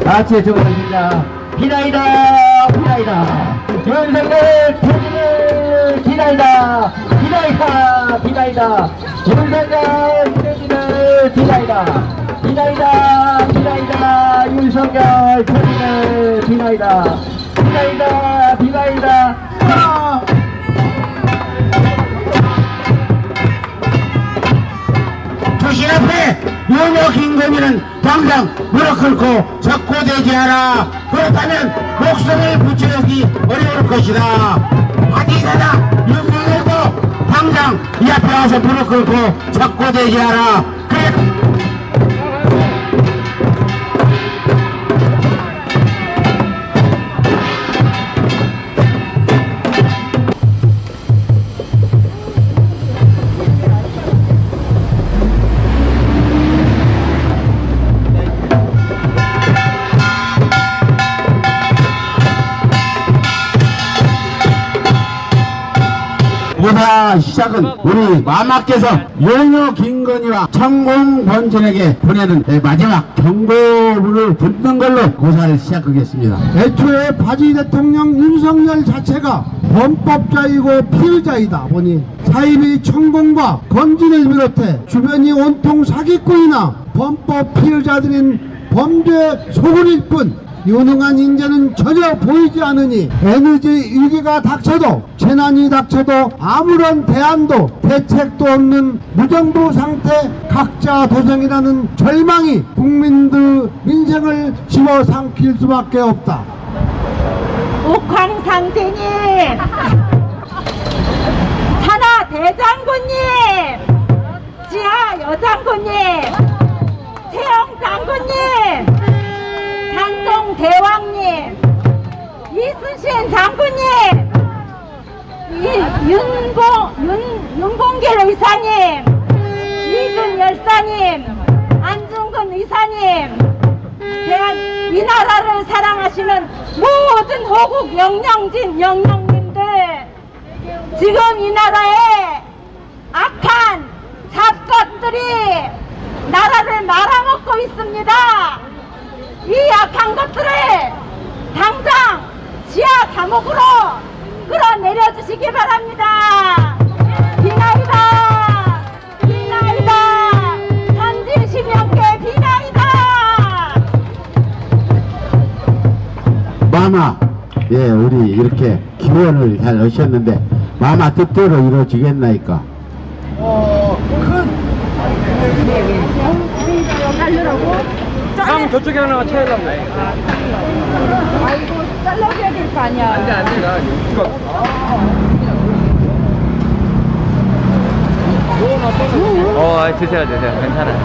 같이 주고받습니다. 비나이다 비나이다 윤석열 퇴진을 비나이다 비나이다 비나이다 윤석열 퇴진을 비나이다 비나이다 비나이다 윤석열 퇴진을 비나이다 비나이다 비나이다 조신 앞에 윤여 김건희는 당장 무릎 꿇고 적고대지하라. 그렇다면 목숨을 부처하기 어려울 것이다. 어디서나 윤석열도 당장 이 앞에 와서 무릎 꿇고 적고대지하라. 그래. 무사 시작은 우리 마마께서 윤여 김건희와 천공 본전에게 보내는 마지막 경고문을 붙는 걸로 고사를 시작하겠습니다. 애초에 바지 대통령 윤석열 자체가 범법자이고 피의자이다 보니 사입의 천공과 건진을 비롯해 주변이 온통 사기꾼이나 범법 피의자들인 범죄 소굴일 뿐 유능한 인재는 전혀 보이지 않으니 에너지 위기가 닥쳐도 재난이 닥쳐도 아무런 대안도 대책도 없는 무정부 상태 각자 도생이라는 절망이 국민들 민생을 집어삼킬 수밖에 없다. 옥황상제님, 산하 대장군님, 지하 여장군님, 세영 장군님, 단종 대왕님, 이순신 장군님, 윤봉길 의사님, 이준 열사님, 안중근 의사님, 이 나라를 사랑하시는 모든 호국 영령진 영령님들, 지금 이 나라에 악한 잡것들이 나라를 말아먹고 있습니다. 이 악한 것들을 당장 지하 감옥으로 끌어내려 주시기 바랍니다. 비나이다 비나이다 선진심령께 비나이다. 마마, 예, 우리 이렇게 기원을 잘 하셨는데 마마 뜻대로 이루어지겠나이까? 형 저쪽에 하나 채우려고. 아이고 잘라줘야 될 거 아니야. 안돼 안돼 나 이거. 드세요 괜찮아요.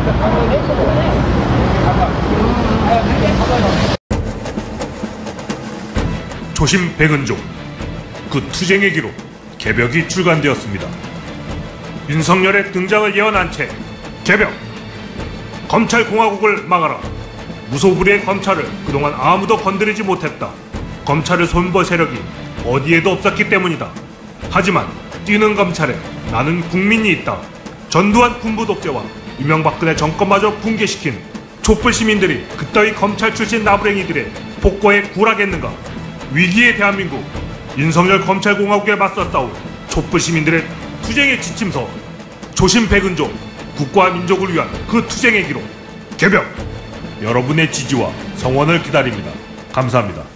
조심 백은종, 그 투쟁의 기록 개벽이 출간되었습니다. 윤석열의 등장을 예언한 채 개벽! 검찰공화국을 막아라. 무소불위의 검찰을 그동안 아무도 건드리지 못했다. 검찰을 손볼 세력이 어디에도 없었기 때문이다. 하지만 뛰는 검찰에 나는 국민이 있다. 전두환 군부 독재와 이명박근혜 정권마저 붕괴시킨 촛불 시민들이 그따위 검찰 출신 나부랭이들의 폭거에 굴하겠는가? 위기의 대한민국, 윤석열 검찰공화국에 맞서 싸울 촛불 시민들의 투쟁의 지침서, 조심 백은종, 국가와 민족을 위한 그 투쟁의 기록 개벽! 여러분의 지지와 성원을 기다립니다. 감사합니다.